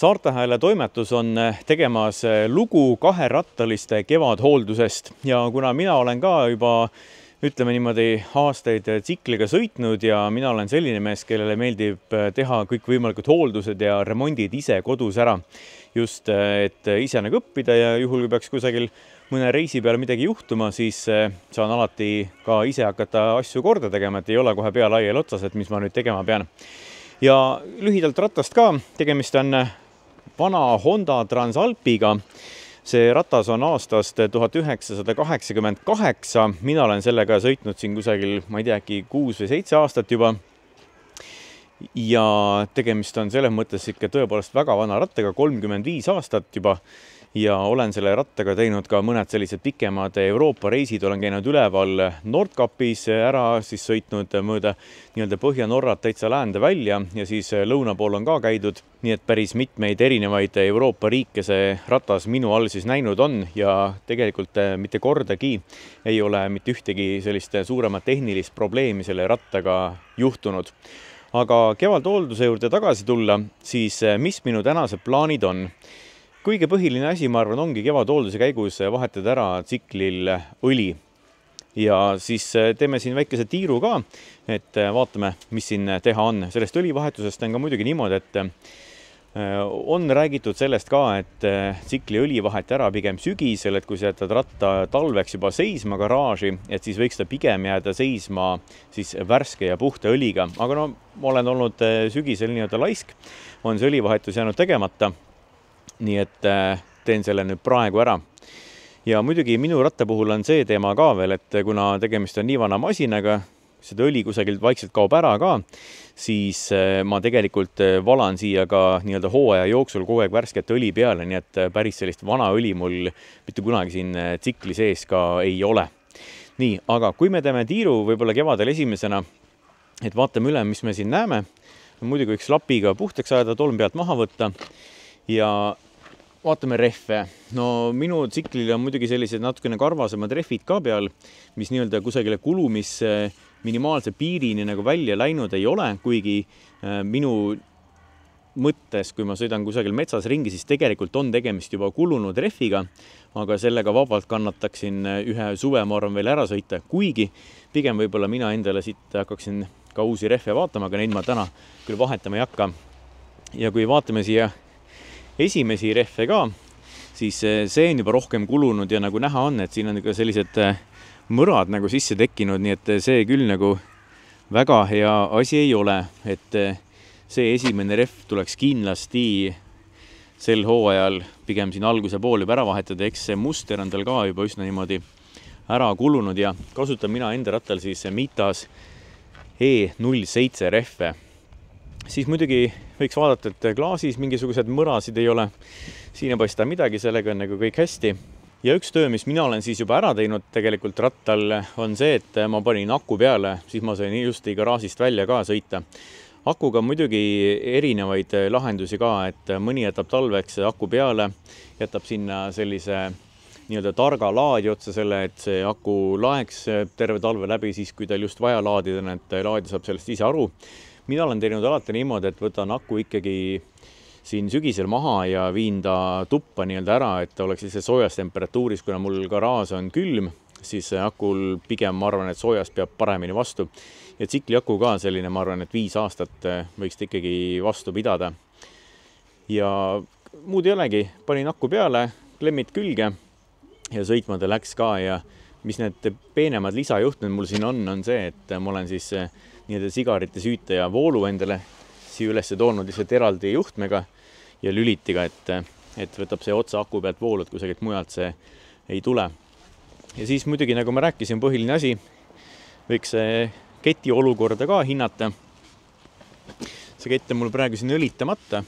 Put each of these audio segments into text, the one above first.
Saartehääle toimetus on tegemas lugu kaherattaliste kevadhooldusest ja kuna mina olen ka juba, ütleme niimoodi, aastaid tsikliga sõitnud ja mina olen selline mees, kellele meeldib teha kõik võimalikud hooldused ja remondid ise kodus ära. Just, et ise nagu õppida ja juhul kui peaks kusagil mõne reisi peale midagi juhtuma, siis saan alati ka ise hakata asju korda tegema, et ei ole kohe pea laial otsas, et mis ma nüüd tegema pean. Ja lühidalt rattast ka, tegemist on vana Honda Transalpiga. See ratas on aastast 1988. Mina olen sellega sõitnud siin kusagil, ma ei tea, äkki 6 või 7 aastat juba. Ja tegemist on selles mõttes ikka tõepoolest väga vana rattaga, 35 aastat juba. Ja olen selle rattaga teinud ka mõned sellised pikemad Euroopa reisid, olen käinud üleval Nordkapis ära, siis sõitnud mööda nii-öelda Põhja-Norrat täitsa läände välja ja siis lõuna pool on ka käidud, nii et päris mitmeid erinevaid Euroopa riike see ratas minu all siis näinud on ja tegelikult mitte kordagi ei ole mitte ühtegi sellist suuremat tehnilist probleemi selle rattaga juhtunud. Aga kevadhoolduse juurde tagasi tulla, siis mis minu tänased plaanid on? Kõige põhiline asi, ma arvan, ongi kevadhoolduse käigus vahetada ära tsiklil õli. Ja siis teeme siin väikese tiiru ka, et vaatame, mis siin teha on. Sellest õlivahetusest on ka muidugi niimoodi, et on räägitud sellest ka, et tsikli õli vaheti ära pigem sügisel, et kui sa jätad ratta talveks juba seisma garaaži, et siis võiks ta pigem jääda seisma siis värske ja puhta õliga. Aga no, ma olen olnud sügisel nii-öelda laisk, on see õlivahetus jäänud tegemata. Nii et teen selle nüüd praegu ära. Ja muidugi minu ratta puhul on see teema ka veel, et kuna tegemist on nii vana masinaga, seda õli kusagilt vaikselt kaob ära ka, siis ma tegelikult valan siia ka nii-öelda hooaja jooksul kogu aeg värsket õli peale, nii et päris sellist vana õli mul mitte kunagi siin tsikli sees ka ei ole. Nii, aga kui me teeme tiiru võib-olla kevadel esimesena, et vaatame üle, mis me siin näeme, muidugi võiks lapiga puhtaks ajada, tolm pealt maha võtta ja vaatame rehve. No minu tsiklil on muidugi sellised natukene karvasemad rehvid ka peal, mis nii-öelda kusagile kulumis minimaalse piirini nagu välja läinud ei ole, kuigi minu mõttes, kui ma sõidan kusagil metsas ringi, siis tegelikult on tegemist juba kulunud rehviga, aga sellega vabalt kannataksin ühe suve, ma arvan, veel ära sõita, kuigi pigem võib-olla mina endale siit hakkaksin ka uusi rehve vaatama, aga neid ma täna küll vahetama ei hakka. Ja kui vaatame siia esimesi rehve ka, siis see on juba rohkem kulunud ja nagu näha on, et siin on ka sellised mõrad nagu sisse tekkinud, nii et see küll nagu väga hea asi ei ole, et see esimene rehv tuleks kindlasti sel hooajal pigem siin alguse pool juba ära vahetada, eks see muster on tal ka juba üsna niimoodi ära kulunud ja kasutan mina enda rattal siis Mitas E07 rehve. Siis muidugi võiks vaadata, et klaasis mingisugused mõrasid ei ole. Siin ei paista midagi, sellega on nagu kõik hästi. Ja üks töö, mis mina olen siis juba ära teinud tegelikult rattal, on see, et ma panin aku peale, siis ma sain just garaažist välja ka sõita. Akuga muidugi erinevaid lahendusi ka, et mõni jätab talveks aku peale, jätab sinna sellise nii-öelda targa laadi otsa selle, et see aku laeks terve talve läbi siis, kui tal just vaja laadida, et laadi saab sellest ise aru. Mina olen teinud alati niimoodi, et võtan aku ikkagi siin sügisel maha ja viin ta tuppa nii-öelda ära, et ta oleks siis soojas temperatuuris, kuna mul garaaž on külm, siis akul pigem ma arvan, et soojas peab paremini vastu. Ja tsikli aku ka selline, ma arvan, et 5 aastat võiks ikkagi vastu pidada. Ja muud ei olegi, panin aku peale, klemmid külge ja sõitma ta läks ka ja mis need peenemad lisajuhtmed mul siin on see, et ma olen siis nii-öelda sigarite süütaja voolu endale siia üles toonud lihtsalt eraldi juhtmega ja lülitiga, et võtab see otsa aku pealt voolu, et kusagilt mujalt see ei tule. Ja siis muidugi, nagu ma rääkisin, põhiline asi, võiks keti olukorda ka hinnata. See kett on mul praegu siin õlitamata.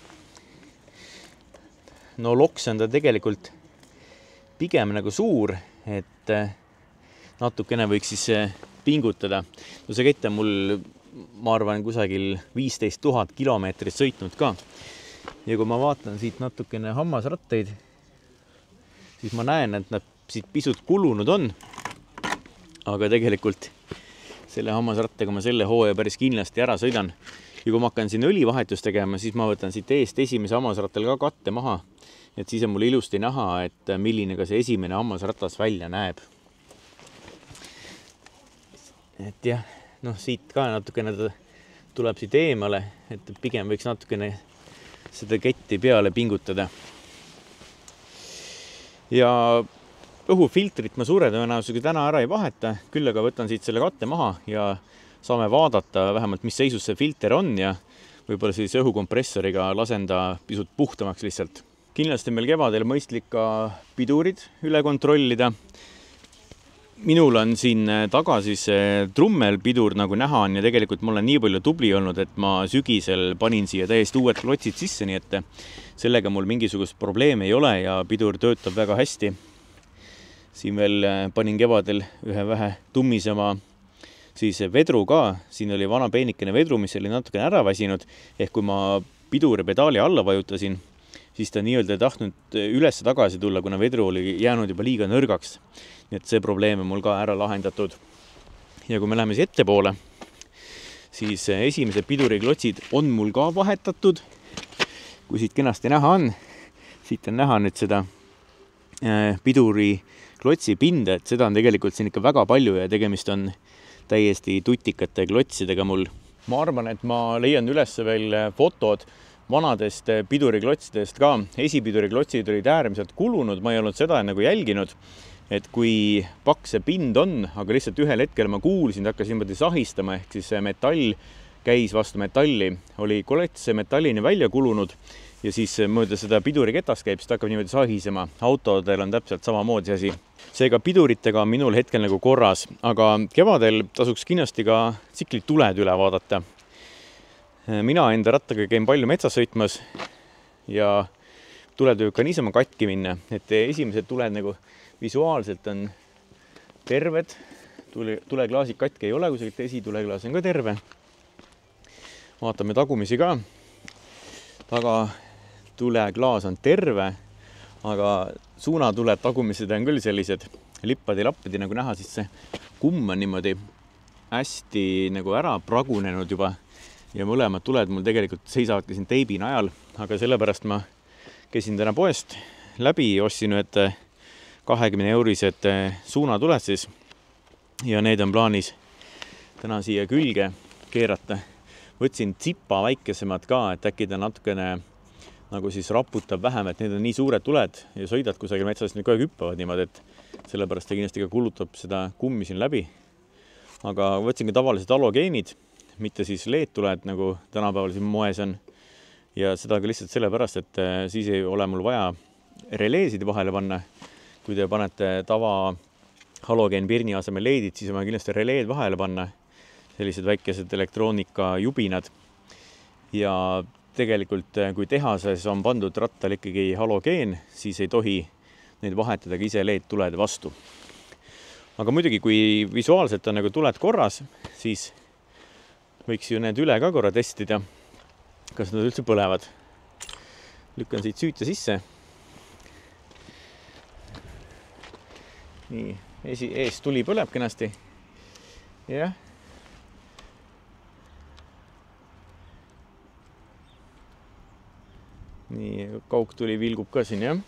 No loks on ta tegelikult pigem nagu suur, et natukene võiks siis pingutada. No see kett on mul, ma arvan, kusagil 15 000 kilomeetrit sõitnud ka. Ja kui ma vaatan siit natukene hammasratteid, siis ma näen, et nad siit pisut kulunud on. Aga tegelikult selle hammasrattega ma selle hooaja päris kindlasti ära sõidan. ja kui ma hakkan siin õlivahetust tegema, siis ma võtan siit eest esimese hammasrattal ka katte maha, et siis on mul ilusti näha, et milline ka see esimene hammasratas välja näeb. Et jah, noh, siit ka natukene tuleb siit eemale, et pigem võiks natukene seda ketti peale pingutada. Ja õhufiltrit ma suure tõenäosusega täna ära ei vaheta, küll aga võtan siit selle katte maha ja saame vaadata vähemalt, mis seisus see filter on ja võib-olla siis õhukompressoriga lasen ta pisut puhtamaks lihtsalt. Kindlasti meil kevadel mõistlik ka pidurid üle kontrollida. Minul on siin taga siis trummelpidur, nagu näha on, ja tegelikult ma olen nii palju tubli olnud, et ma sügisel panin siia täiesti uued klotsid sisse, nii et sellega mul mingisugust probleemi ei ole ja pidur töötab väga hästi. Siin veel panin kevadel ühe vähe tummisema siis vedru ka. Siin oli vana peenikene vedru, mis oli natukene ära väsinud, ehk kui ma piduri pedaali alla vajutasin, siis ta nii-öelda tahtnud üles tagasi tulla, kuna vedru oli jäänud juba liiga nõrgaks. Nii et see probleem on mul ka ära lahendatud. Ja kui me läheme siia ettepoole, siis esimesed piduriklotsid on mul ka vahetatud. Kui siit kenasti näha on, siit on näha nüüd seda piduriklotsi pinda, et seda on tegelikult siin ikka väga palju ja tegemist on täiesti tutikate klotsidega mul. Ma arvan, et ma leian üles veel fotod vanadest piduriklotsidest ka. Esipiduriklotsid olid äärmiselt kulunud, ma ei olnud seda nagu jälginud, et kui paks see pind on, aga lihtsalt ühel hetkel ma kuulsin, hakkas niimoodi sahistama, ehk siis metall käis vastu metalli, oli klots metallini välja kulunud ja siis mööda seda piduriketast käib, siis ta hakkab niimoodi sahisema. Autodel on täpselt samamoodi asi. Seega piduritega on minul hetkel nagu korras, aga kevadel tasuks kindlasti ka tsiklituled üle vaadata. Mina enda rattaga käin palju metsas sõitmas ja tuled võib ka niisama katki minna, et esimesed tuled nagu visuaalselt on terved. Tuleklaasid katki ei ole, kusagilt esituleklaas on ka terve. Vaatame tagumisi ka. Taga tuleklaas on terve, aga suunatuled tagumised on küll sellised lippadi-lappadi, nagu näha, siis see kumm on niimoodi hästi nagu ära pragunenud juba ja mõlemad tuled mul tegelikult seisavadki siin teibi najal, aga sellepärast ma käisin täna poest läbi, ostsin nüüd 20-eurised suunatuled siis ja need on plaanis täna siia külge keerata. Võtsin tsipa väikesemad ka, et äkki ta natukene nagu siis raputab vähem, et need on nii suured tuled ja sõidad kusagil metsas, need kogu aeg hüppavad niimoodi, et sellepärast ta kindlasti ka kulutab seda kummi siin läbi. Aga võtsin ka tavalised halogeenid, mitte siis LED-tuled, nagu tänapäeval siin moes on. Ja seda ka lihtsalt sellepärast, et siis ei ole mul vaja releesid vahele panna. Kui te panete tava halogeen pirni asemel LED-id, siis on vaja kindlasti releed vahele panna. Sellised väikesed elektroonika jubinad. Ja tegelikult, kui tehases on pandud rattal ikkagi halogeen, siis ei tohi neid vahetada ka ise LED-tulede vastu. Aga muidugi, kui visuaalselt on nagu tuled korras, siis võiks ju need üle ka korra testida, kas nad üldse põlevad. Lükkan siit süüte sisse. Nii, ees tuli põleb kenasti. Jah. Nii, kaugtuli vilgub ka siin, jah.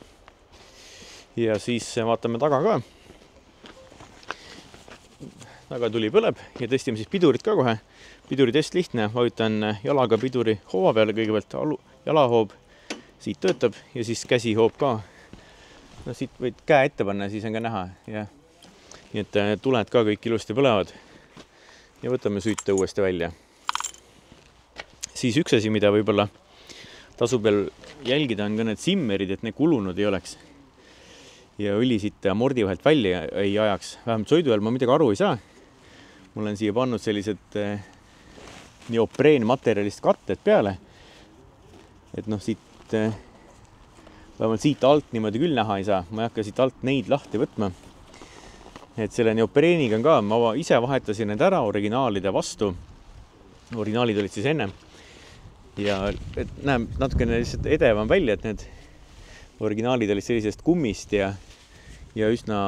Ja siis vaatame taga ka. Taga tuli põleb ja testime siis pidurit ka kohe. Piduri test lihtne, vajutan jalaga piduri hoova peale, kõigepealt jalahoob, siit töötab ja siis käsihoob ka. No siit võid käe ette panna, siis on ka näha. Ja. Nii et tuled ka kõik ilusti põlevad ja võtame süüte uuesti välja. Siis üks asi, mida võib-olla tasub veel jälgida, on ka need simmerid, et need kulunud ei oleks. Ja õli siit amordi vahelt välja ei ajaks. Vähemalt sõidu ajal ma midagi aru ei saa. Mul on siia pannud sellised neopreenmaterjalist katted peale. Et noh, siit, vähemalt siit alt niimoodi küll näha ei saa. Ma ei hakka siit alt neid lahti võtma. Et selle neopreeniga on ka, ma ise vahetasin need ära originaalide vastu. Originaalid olid siis enne. Ja et näeb natukene lihtsalt edevam välja, et need originaalid olid sellisest kummist ja üsna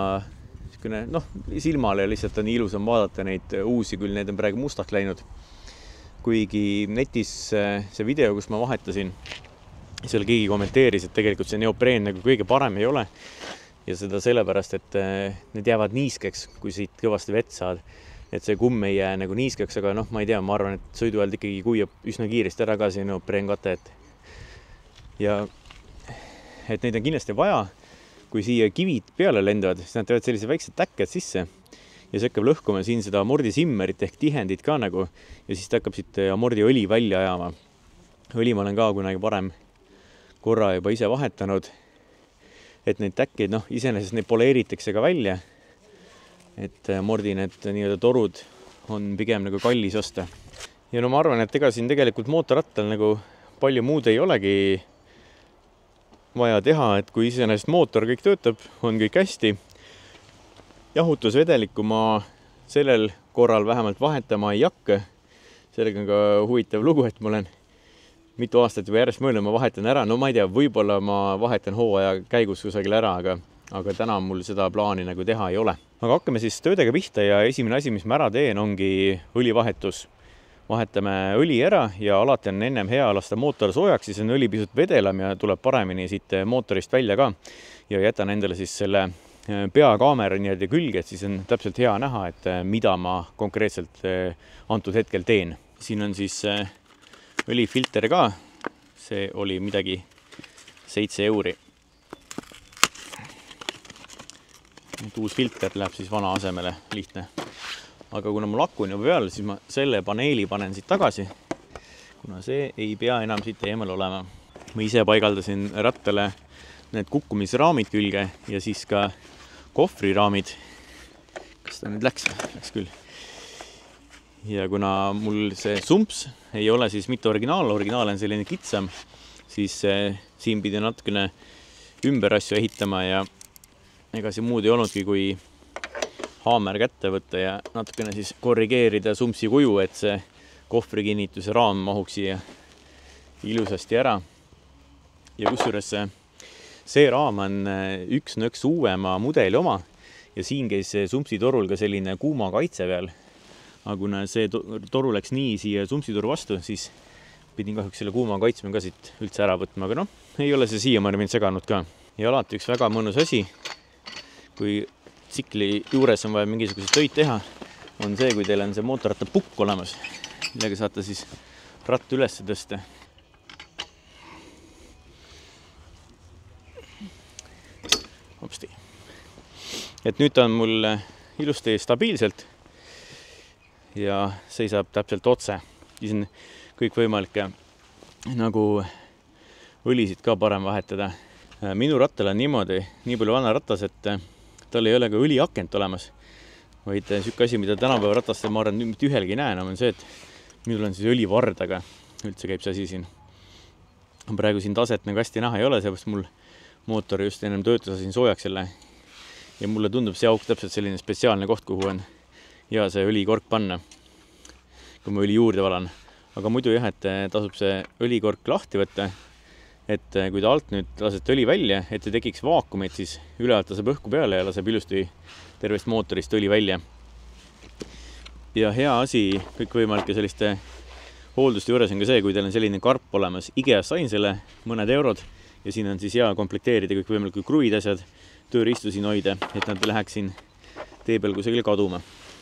noh, silmale lihtsalt on ilusam vaadata neid uusi, küll need on praegu mustaks läinud. kuigi netis see video, kus ma vahetasin, seal keegi kommenteeris, et tegelikult see neopreen nagu kõige parem ei ole ja seda sellepärast, et need jäävad niiskeks, kui siit kõvasti vett saad. Et see kumm ei jää nagu niiskeks, aga noh, ma ei tea, ma arvan, et sõiduajal ikkagi kuiab üsna kiiresti ära ka see neopreenkate, ja et neid on kindlasti vaja, kui siia kivid peale lendavad, siis nad teevad sellised väiksed täkked sisse ja see hakkab lõhkuma siin seda amordisimmerit ehk tihendit ka nagu ja siis ta hakkab siit amordiõli välja ajama. Õli ma olen ka kunagi parem korra juba ise vahetanud, et neid täkkeid, noh, iseenesest neid poleeritakse ka välja, et amordi need nii-öelda torud on pigem nagu kallis osta. Ja no ma arvan, et ega siin tegelikult mootorrattal nagu palju muud ei olegi vaja teha, et kui iseenesest mootor kõik töötab, on kõik hästi. Jahutusvedelikku ma sellel korral vähemalt vahetama ei hakka. Sellega on ka huvitav lugu, et ma olen mitu aastat juba järjest mõelnud, ma vahetan ära. No ma ei tea, võib-olla ma vahetan hooaja käigus kusagil ära, aga täna mul seda plaani nagu teha ei ole. Aga hakkame siis töödega pihta ja esimene asi, mis ma ära teen, ongi õlivahetus. Vahetame õli ära ja alati on ennem hea lasta mootor soojaks, siis on õli pisut vedelam ja tuleb paremini siit mootorist välja ka. Ja jätan endale siis selle peakaamera nii-öelda külge, et siis on täpselt hea näha, et mida ma konkreetselt antud hetkel teen. Siin on siis õlifilter ka. See oli midagi 7 €. Uus filter läheb siis vana asemele, lihtne. Aga kuna mul aku on juba peal, siis ma selle paneeli panen siit tagasi, kuna see ei pea enam siit eemal olema. Ma ise paigaldasin rattale need kukkumisraamid külge ja siis ka kohvriraamid. Kas ta nüüd läks? Läks küll. Ja kuna mul see sumps ei ole siis mitte originaal on selline kitsam, siis siin pidi natukene ümber asju ehitama ja ega see muud ei olnudki, kui haamer kätte võtta ja natukene siis korrigeerida sumpsi kuju, et see kohvrikinnituse raam mahuks siia ilusasti ära. Ja kusjuures see raam on üks nõks uuema mudeli oma ja siin käis sumpsitorul ka selline kuuma kaitse peal. Aga kuna see toru läks nii siia sumpsitoru vastu, siis pidin kahjuks selle kuuma kaitsme ka siit üldse ära võtma, aga noh, ei ole see siiamaani mind seganud ka. Ja alati üks väga mõnus asi, kui tsikli juures on vaja mingisugused töid teha, on see, kui teil on see mootorratta pukk olemas, millega saate siis ratt üles tõsta. Hopsti. Et nüüd ta on mul ilusti stabiilselt ja seisab täpselt otse. Siis on kõik võimalikke nagu õlisid ka parem vahetada. Minu rattal on niimoodi, nii palju vana ratas, et tal ei ole ka õliakent olemas, vaid sükke asi, mida tänapäeva ratastel ma arvan mitte ühelgi näen, on see, et minul on siis õlivardaga. Üldse käib see asi siin. Praegu siin taset nagu hästi näha ei ole, seepärast mul mootor just ennem töötas siin soojaks jälle. Ja mulle tundub see auk täpselt selline spetsiaalne koht, kuhu on ja see õlikork panna, kui ma õli juurde valan. Aga muidu jah, et tasub see õlikork lahti võtta, et kui ta alt nüüd lasete õli välja, et ei tekiks vaakumit, siis ülealt laseb õhku peale ja laseb ilusti tervest mootorist õli välja. Ja hea asi kõikvõimalike selliste hoolduste juures on ka see, kui teil on selline karp olemas. IKEA sain selle mõned eurod ja siin on siis hea komplekteerida kõikvõimalikud kruvid asjad, tööriistu siin hoida, et nad läheks siin tee peal kusagile kaduma.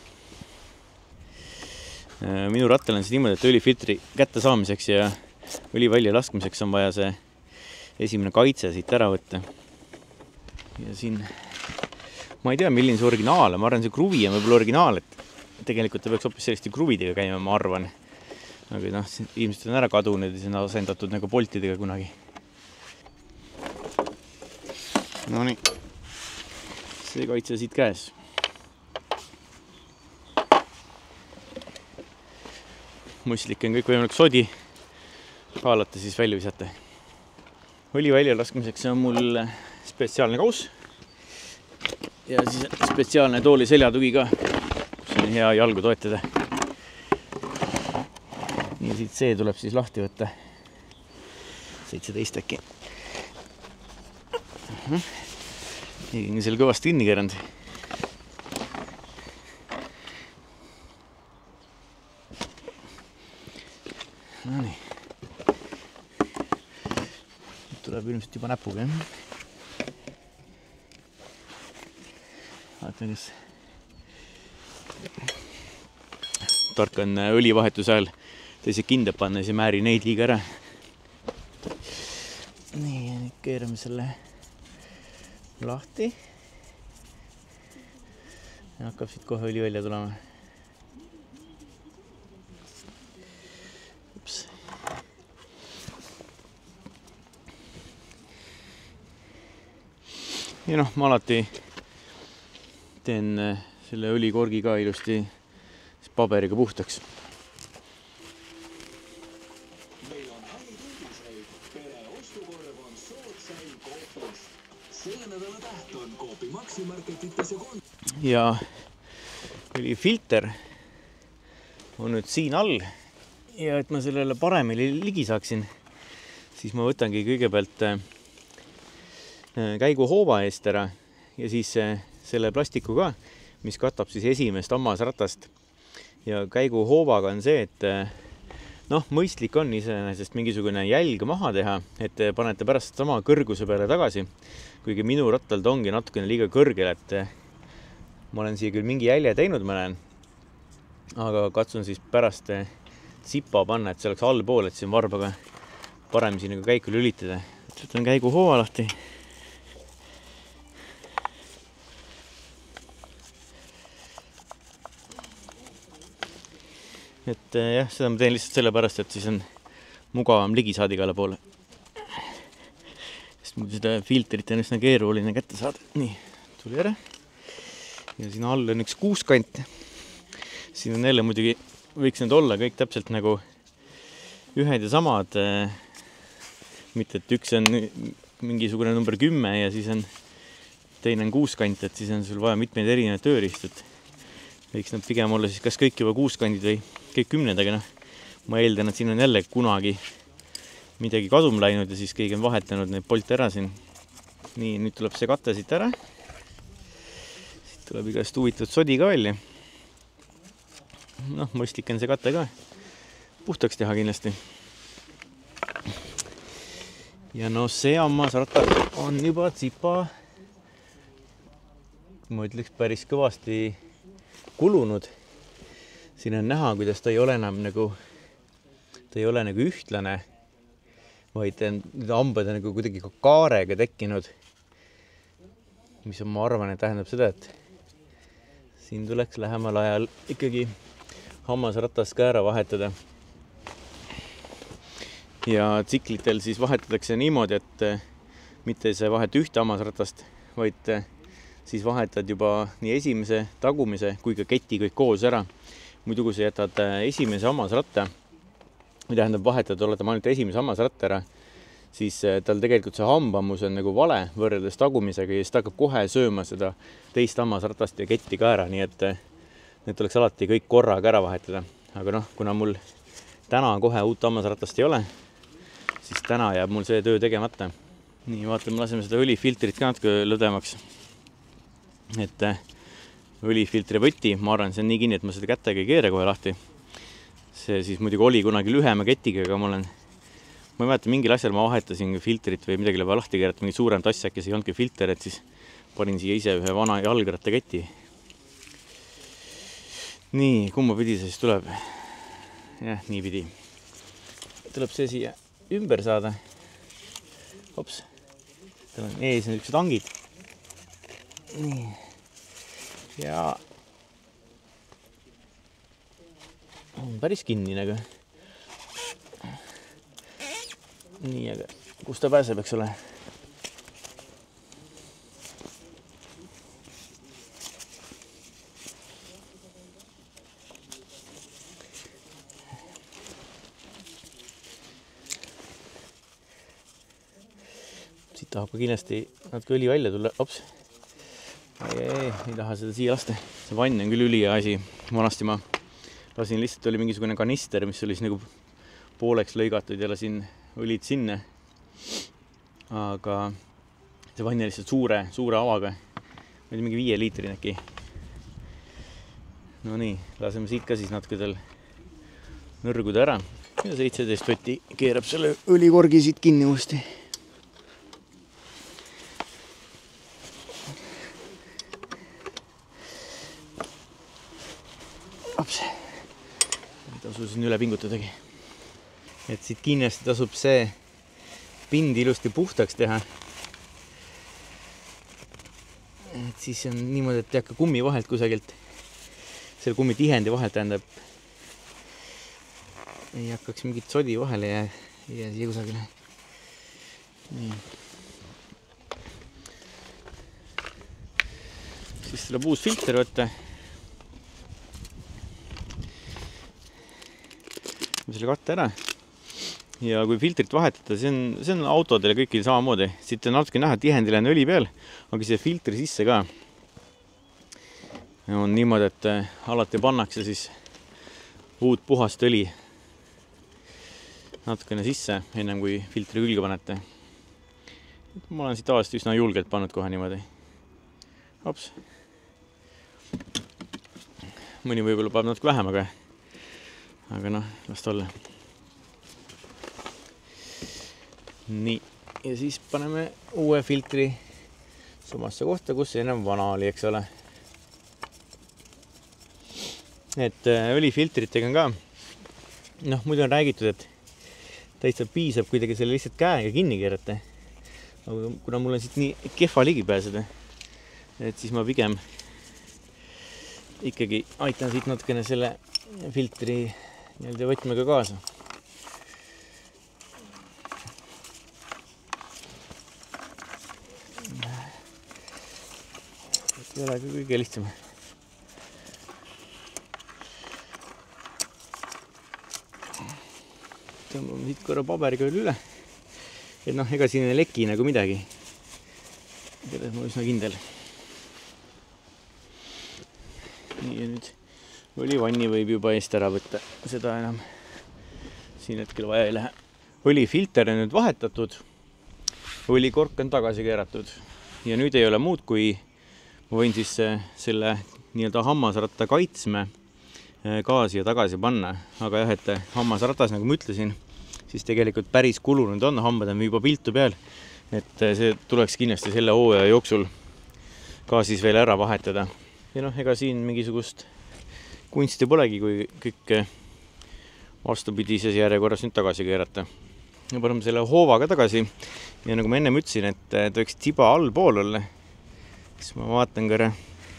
Minu rattal on siis niimoodi, et õlifiltri kätte saamiseks ja õli välja laskmiseks on vaja see esimene kaitse siit ära võtta. Ja siin, ma ei tea, milline see originaal on, ma arvan, see kruvi on võib-olla originaal, et tegelikult ta peaks hoopis selliste kruvidega käima, ma arvan. Aga noh, ilmselt on ära kadunud ja see on asendatud nagu poltidega kunagi. No nii, see kaitse siit käes. Mõistlik on kõik võimalik sodi kaalata, siis välja visata. Õli välja laskmiseks on mul spetsiaalne kaus ja siis spetsiaalne tooli seljatugi ka, kus on hea jalgu toetada. Ja siit see tuleb siis lahti võtta. 17 äkki. Keegi seal kõvasti kinni keeranud. No nii. Tuleb ilmselt juba näpuga, jah? Vaatan, kas tark on õlivahetuse ajal teisi kindlad panna, siis ei määri neid liiga ära. Nii, nüüd keerame selle lahti. Ja hakkab siit kohe õli välja tulema. Ups. Ja noh, ma alati teen selle õlikorgi ka ilusti paberiga puhtaks. Meil on häid uudiseid. Pere ostukorv on soodsaim Coopis. Selle nädala täht on Coopi maksimarketites ja õlifilter on nüüd siin all. Ja et ma sellele paremini ligi saaksin, siis ma võtangi kõigepealt käiguhooba eest ära ja siis selle plastiku ka, mis katab siis esimest hammasratast. Ja käiguhoobaga on see, et noh, mõistlik on iseenesest mingisugune jälg maha teha, et te panete pärast sama kõrguse peale tagasi, kuigi minu rattal ta ongi natukene liiga kõrgel, et ma olen siia küll mingi jälje teinud, ma näen, aga katsun siis pärast tsipa panna, et see oleks allpool, et siin varbaga parem siin nagu käiku lülitada. Võtan käiguhooba lahti. Et jah, seda ma teen lihtsalt sellepärast, et siis on mugavam ligi saada igale poole. Sest muidu seda filtrit on üsna keeruline kätte saada. Nii, tuli ära. Ja siin all on üks kuuskant. Siin on jälle muidugi, võiks need olla kõik täpselt nagu ühed ja samad. Mitte, et üks on mingisugune number 10 ja siis on teine on kuuskant, et siis on sul vaja mitmeid erinevaid tööriistut. Võiks nad pigem olla siis kas kõik juba kuuskandid või kõik 10, aga noh, ma eeldan, et siin on jälle kunagi midagi kadum läinud ja siis keegi on vahetanud neid polte ära siin. Nii, nüüd tuleb see kate siit ära. Siit tuleb igast huvitatud sodi ka välja. Noh, mõistlik on see kate ka puhtaks teha kindlasti. Ja no see hammasratas on juba tsipa, ma ütleks päris kõvasti kulunud. Siin on näha, kuidas ta ei ole enam nagu, ta ei ole nagu ühtlane, vaid need hambad on nagu kuidagi ka kaarega tekkinud. Mis on, ma arvan, et tähendab seda, et siin tuleks lähemal ajal ikkagi hammasratast ka ära vahetada. Ja tsiklitel siis vahetatakse niimoodi, et mitte see vahet ühte hammasratast, vaid siis vahetad juba nii esimese, tagumise kui ka keti kõik koos ära. Muidu kui sa jätad esimese hammasratta, või tähendab vahetad, oled ainult esimese hammasratta ära, siis tal tegelikult see hambammus on nagu vale võrreldes tagumisega ja siis ta hakkab kohe sööma seda teist hammasratast ja ketti ka ära, nii et need tuleks alati kõik korraga ära vahetada. Aga noh, kuna mul täna kohe uut hammasratast ei ole, siis täna jääb mul see töö tegemata. Nii, vaatame, laseme seda õlifiltrit ka natuke lõdemaks. Et õlifiltri võti, ma arvan, see on nii kinni, et ma seda kättega ei keere kohe lahti. See siis muidugi oli kunagi lühema ketiga, aga ma ei mäleta, mingil asjal ma vahetasin filtrit või midagi juba lahti keerata, mingi suurem tass äkki see ei olnudki filter, et siis panin siia ise ühe vana jalgratta keti. Nii, kumma pidi see siis tuleb? Jah, nii pidi. Tuleb see siia ümber saada. Hops. Tal on ees on üks tangid. Nii. Ja on päris kinni nagu. Nii, aga kus ta pääseb, eks ole? Siit tahab ka kindlasti natuke õli välja tulla. Ops. Ei taha seda siia lasta. See vann on küll ülihea asi. Vanasti ma lasin lihtsalt, oli mingisugune kanister, mis oli nagu pooleks lõigatud ja lasin õlid sinna. Aga see vann on lihtsalt suure avaga. Mingi 5 liitrin äkki. No nii, laseme siit ka siis natuke tal nõrguda ära. ja 17 võtti keerab selle õlikorgi siit kinni uuesti. Ops. Ei tasu siin üle pingutadagi. Et siit kindlasti tasub see pind ilusti puhtaks teha. Et siis on niimoodi, et ei hakka kummi vahelt kusagilt, selle kummi tihendi vahelt tähendab, ei hakkaks mingit sodi vahele ja siia kusagile. Nii. Siis tuleb uus filter võtta. Selle katta ära. Ja kui filtrit vahetada, see on autodele kõikil samamoodi. Siit on natuke näha, tihendil on õli peal, aga see filtri sisse ka on niimoodi, et alati pannakse siis uut puhast õli natukene sisse, ennem kui filtri külge panete. Ma olen siit tavaliselt üsna julgelt pannud kohe niimoodi. Hops. Mõni võib-olla paneb natuke vähem, aga noh, las ta olla. Nii, ja siis paneme uue filtri samasse kohta, kus ennem vana oli, eks ole. Et õlifiltritega on ka, noh, muidu on räägitud, et täitsa piisab kuidagi selle lihtsalt käega kinni keerata. Aga kuna mul on siit nii kehva ligi pääseda, et siis ma pigem ikkagi aitan siit natukene selle filtri nii-öelda võtmega kaasa. Ei ole kõige lihtsam. Tõmbame siit korra paberiga üle. Et noh, ega siin ei leki nagu midagi. Selles ma üsna kindel. Nii, ja nüüd õlivanni võib juba eest ära võtta. Seda enam siin hetkel vaja ei lähe. Õlifilter on nüüd vahetatud. Õlikork on tagasi keeratud. Ja nüüd ei ole muud, kui ma võin siis selle nii-öelda hammasratta kaitsme gaasi ja tagasi panna. Aga jah, et hammasratas, nagu ma ütlesin, siis tegelikult päris kulunud on, hambad on juba piltu peal. Et see tuleks kindlasti selle hooaja jooksul ka siis veel ära vahetada. Ja noh, ega siin mingisugust kunsti polegi, kui kõik vastupidises järjekorras nüüd tagasi keerata. Ja paneme selle hoovaga tagasi. Ja nagu ma ennem ütlesin, et ta võiks tiba allpool olla. Siis ma vaatan kõra.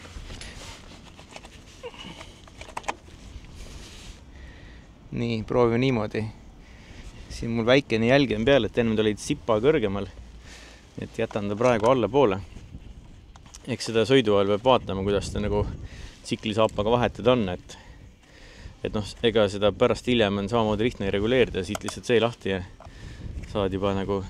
Nii, proovime niimoodi. Siin mul väikene jälg on peal, et ennem ta olid sipa kõrgemal. Et jätan ta praegu alla poole. Eks seda sõidu ajal peab vaatama, kuidas ta nagu tsiklisaapaga vahetada on. Et noh, ega seda pärast hiljem on samamoodi lihtne reguleerida. Siit lihtsalt see lahti ja saad juba nagu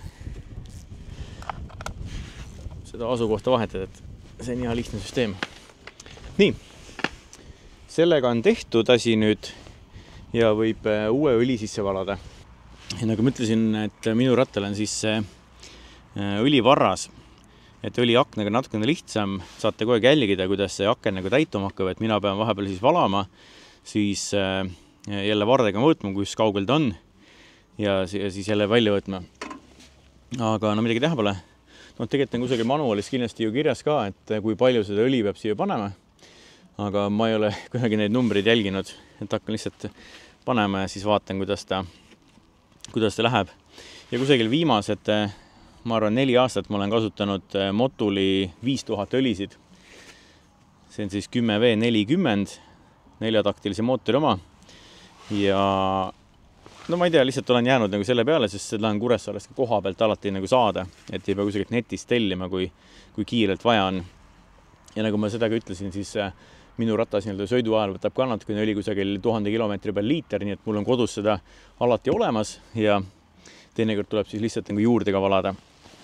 seda asukohta vahetada, et see on ihan lihtne süsteem. Nii, sellega on tehtud asi nüüd ja võib uue õli sisse valada. Ja nagu ma ütlesin, et minu rattal on siis õlivarras, et õliaknaga natukene lihtsam. Saate kohe jälgida, kuidas see aken nagu täituma hakkab, et mina pean vahepeal siis valama, siis jälle vardega mõõtma, kus kaugel ta on ja siis jälle välja võtma. Aga no midagi teha pole. No, tegelikult on kusagil manualis kindlasti ju kirjas ka, et kui palju seda õli peab siia panema. Aga ma ei ole kuidagi neid numbreid jälginud, et hakkan lihtsalt panema ja siis vaatan, kuidas ta läheb. Ja kusagil viimased, ma arvan, 4 aastat ma olen kasutanud Motuli 5000 õlisid. See on siis 10V40, 4-taktilise mootori oma. Ja no ma ei tea, lihtsalt olen jäänud nagu selle peale, sest seda on Kuressaarest koha pealt alati nagu saada, et ei pea kusagilt netist tellima, kui kiirelt vaja on. Ja nagu ma seda ka ütlesin, siis minu ratas sõidu ajal võtab ka natukene õli kusagil 1000 kilomeetri peal liiter, nii et mul on kodus seda alati olemas ja teinekord tuleb siis lihtsalt nagu juurde ka valada.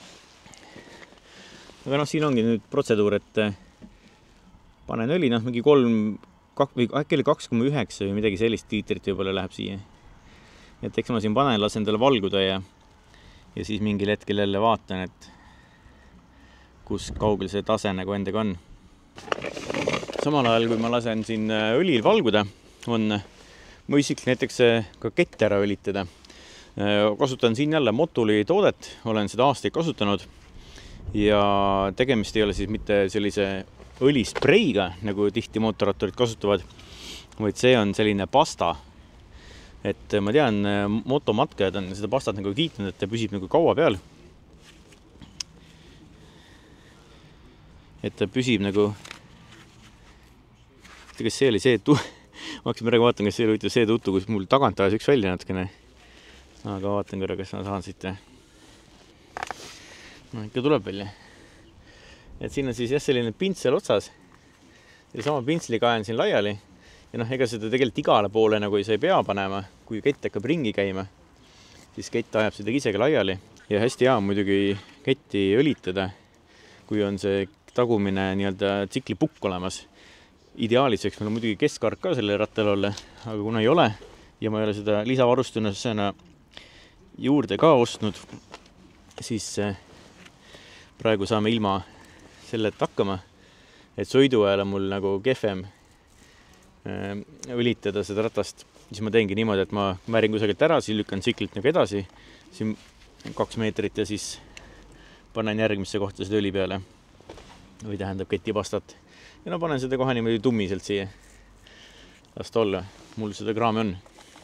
Aga noh, siin ongi nüüd protseduur, et panen õli, noh, mingi 2,9 või midagi sellist liitrit võib-olla läheb siia. Et eks ma siin panen, lasen talle valguda ja siis mingil hetkel jälle vaatan, et kus kaugel see tase nagu endaga on. Samal ajal, kui ma lasen siin õlil valguda, on või isik näiteks ka kett ära õlitada. Kasutan siin jälle Motuli toodet, olen seda aastaid kasutanud ja tegemist ei ole siis mitte sellise õlispreiga, nagu tihti mootorratturid kasutavad, vaid see on selline pasta. Et ma tean, motomatkajad on seda pastat nagu kiitnud, et ta püsib nagu kaua peal. Et ta püsib nagu, kas see oli see, ma hakkasin praegu vaatan, kas see oli see tuttu, kus mul tagant ajas üks välja natukene. Aga vaatan korra, kas ma saan siit. No ikka tuleb välja. Et siin on siis jah selline pintsel otsas. Ja sama pintsliga ajan siin laiali. Ja ega seda tegelikult igale poole nagu ei saa pea panema. Kui kett hakkab ringi käima, siis kett ajab seda isegi laiali. Ja hästi hea muidugi ketti õlitada, kui on see tagumine nii-öelda tsiklipukk olemas. Ideaalis võiks meil muidugi keskark ka selle rattal olla, aga kuna ei ole ja ma ei ole seda lisavarustusena juurde ka ostnud, siis praegu saame ilma selleta hakkama, et sõidu ajal on mul nagu kehvem õlitada seda ratast. Siis ma teengi niimoodi, et ma määrin kusagilt ära, siis lükkan tsiklilt nagu edasi, siin 2 meetrit ja siis panen järgmisse kohta seda õli peale või tähendab ketipastat. Ja panen seda kohe niimoodi tummiselt siia. Las ta olla. Mul seda kraami on.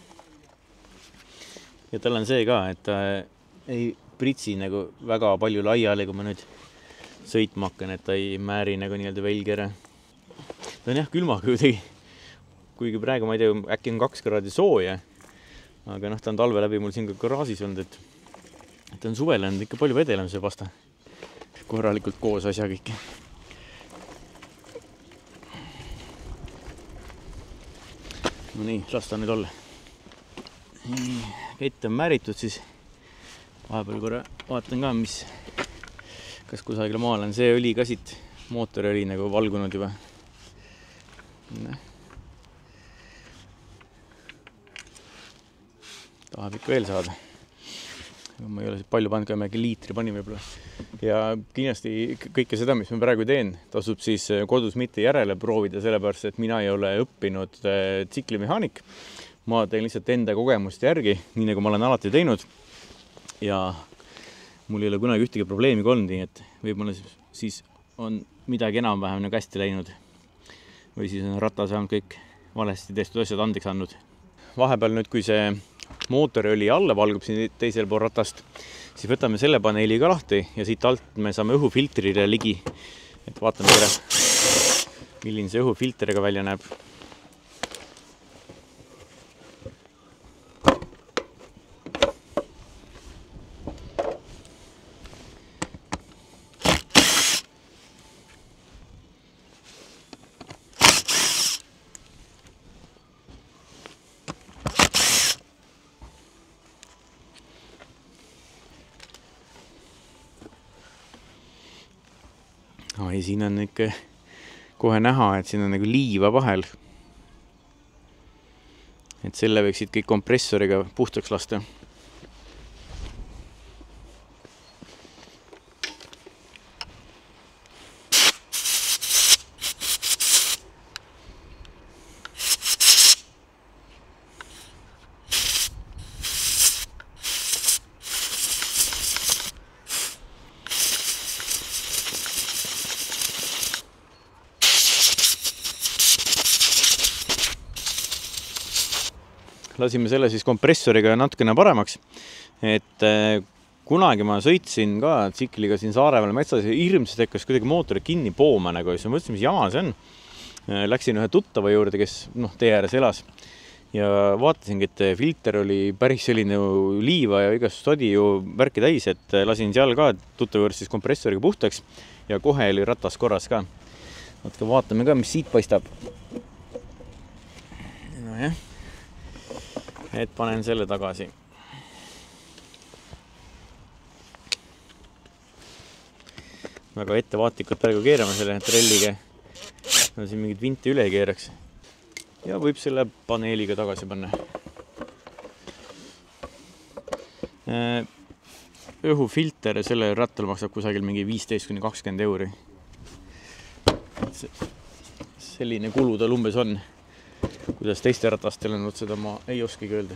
Ja tal on see ka, et ta ei pritsi nagu väga palju laiali, kui ma nüüd sõitma hakkan, et ta ei määri nagu nii-öelda velgi ära. Ta on jah külmaga kuidagi. Kuigi praegu ma ei tea, äkki on 2 kraadi sooja. Aga ta on talve läbi mul siin ka garaasis olnud, et ta on suvel on ikka palju vedelem see pasta. Korralikult koos asja kõik. No nii, las ta nüüd olla. Kett on määritud, siis vahepeal korra vaatan ka, kas kusagil maal on see õli ka siit, mootori õli nagu valgunud juba. Tahab ikka veel saada. Ma ei ole palju pannud, ka mingi liitri panin võib-olla. Ja kindlasti kõike seda, mis ma praegu teen, tasub siis kodus mitte järele proovida, sellepärast, et mina ei ole õppinud tsiklimehaanik. Ma teen lihtsalt enda kogemust järgi, nii nagu ma olen alati teinud. Ja mul ei ole kunagi ühtegi probleemi olnud, nii et võib-olla siis on midagi enam-vähem nagu hästi läinud. Või siis on ratas saanud kõik valesti tehtud asjad andeks andnud. Vahepeal nüüd, kui see mootoriõli alla valgub siin teisel pool ratast, siis võtame selle paneeli ka lahti ja siit alt me saame õhufiltrile ligi. Et vaatame ära, milline see õhufilteriga välja näeb. Ja siin on ikka kohe näha, et siin on nagu liiva vahel. Et selle võiksid kõik kompressoriga puhtaks lasta. Lasime selle siis kompressoriga natukene paremaks, et kunagi ma sõitsin ka tsikliga siin Saaremäel metsas ja hirmsasti hakkas kuidagi mootori kinni pooma nagu, siis ma mõtlesin, mis jama see on. Läksin ühe tuttava juurde, kes tee ääres elas ja vaatasingi, et filter oli päris selline liiva ja igast sodi ju värki täis, et lasin seal ka tuttava juures siis kompressoriga puhtaks ja kohe oli ratas korras ka. Vaatame ka, mis siit paistab. No jah. Et panen selle tagasi. Väga ettevaatlikult praegu keerame selle trelliga. No siin mingid vinti üle keeraks. Ja võib selle paneeliga tagasi panna. Õhufilter selle rattal maksab kusagil mingi 15–20 euri. Selline kulu tal umbes on. kuidas teiste ratastel on, seda ma ei oskagi öelda.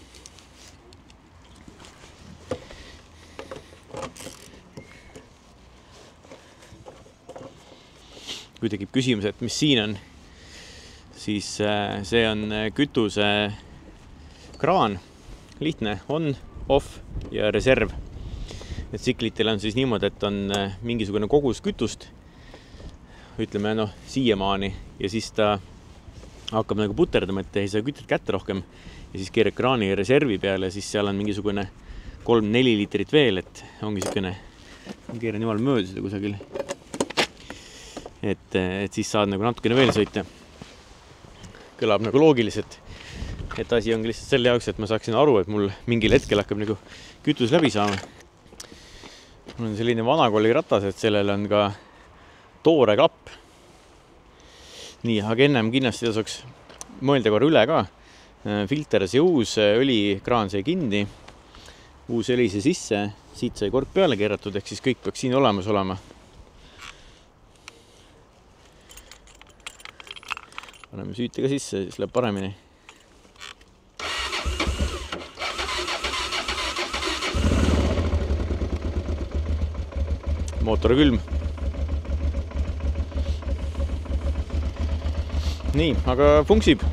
Kui tekib küsimus, et mis siin on, siis see on kütuse kraan, lihtne, on, off ja reserv. Et tsiklitel on siis niimoodi, et on mingisugune kogus kütust, ütleme siiamaani, ja siis ta hakkab nagu puterdama, et ei saa kütet kätte rohkem ja siis keerab kraani reservi peale ja siis seal on mingisugune 3-4 liitrit veel, et ongi siukene, keeran jumal mööda seda kusagil. Et siis saad nagu natukene veel sõita. Kõlab nagu loogiliselt, et asi ongi lihtsalt selle jaoks, et ma saaksin aru, et mul mingil hetkel hakkab nagu kütus läbi saama. Mul on selline vanakooli ratas, et sellel on ka toore klapp. Nii, aga ennem kindlasti tasuks mõelda korra üle ka. Filter see uus, õlikraan sai kinni, uus õli see sisse, siit sai kork peale keeratud, ehk siis kõik peaks siin olemas olema. Paneme süüte ka sisse, siis läheb paremini. Mootor külm. Nii, aga funksib.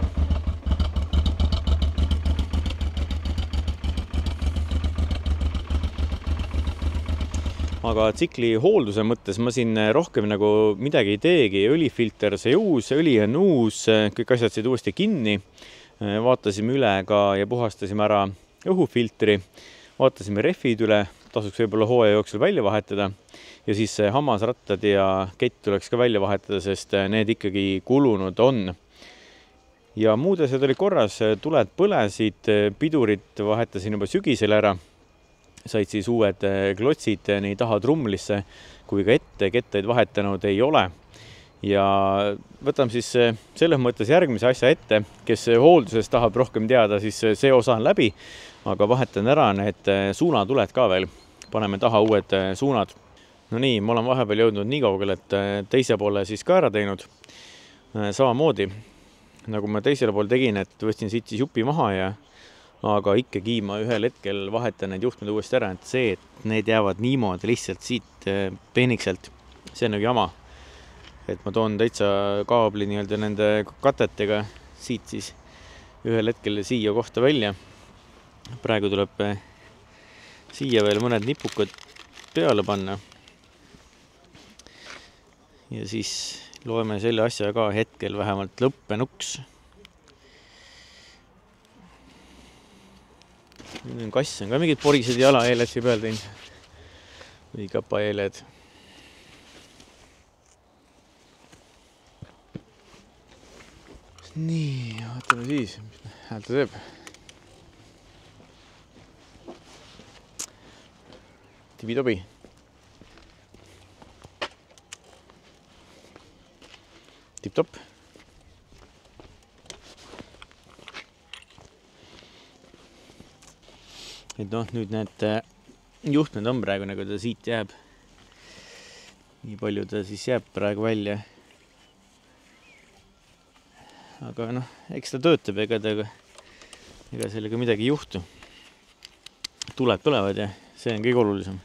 Aga tsikli hoolduse mõttes ma siin rohkem nagu midagi ei teegi. Õlifilter see uus, õli on uus, kõik asjad said uuesti kinni. Vaatasime üle ka ja puhastasime ära õhufiltri. Vaatasime rehvid üle, tasuks võib-olla hooaja jooksul välja vahetada. Ja siis hammasrattad ja kett tuleks ka välja vahetada, sest need ikkagi kulunud on. Ja muud asjad oli korras, tuled põlesid, pidurid vahetasin juba sügisel ära. Said siis uued klotsid nii taha trumlisse kui ka ette, kettaid vahetanud ei ole. Ja võtame siis selles mõttes järgmise asja ette, kes hooldusest tahab rohkem teada, siis see osa on läbi, aga vahetan ära need suunatuled ka veel. Paneme taha uued suunad. No nii, ma olen vahepeal jõudnud nii kaugel, et teise poole siis ka ära teinud. Samamoodi, nagu ma teisele pool tegin, et võtsin siit siis jupi maha ja aga ikkagi ma ühel hetkel vahetan need juhtmed uuesti ära, et see, et need jäävad niimoodi lihtsalt siit peenikselt, see on nagu jama. Et ma toon täitsa kaabli nii-öelda nende katetega siit siis ühel hetkel siia kohta välja. Praegu tuleb siia veel mõned nipukad peale panna. Ja siis loeme selle asja ka hetkel vähemalt lõppenuks. Kass on ka mingid porised jalaeeled siia peal teinud. Või kapaeeled. Nii, vaatame siis, mis häält ta teeb. Tibi-tobi. Tip-top. Et nüüd need juhtmed on praegu, nagu ta siit jääb. Nii palju ta siis jääb praegu välja. Aga eks ta töötab, ega sellega midagi ei juhtu. Tuled põlevad ja see on kõige olulisem.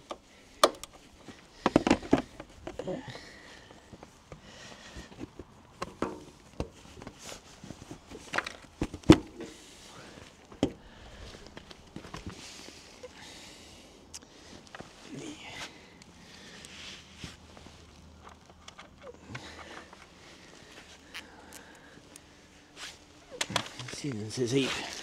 Siin on see seib.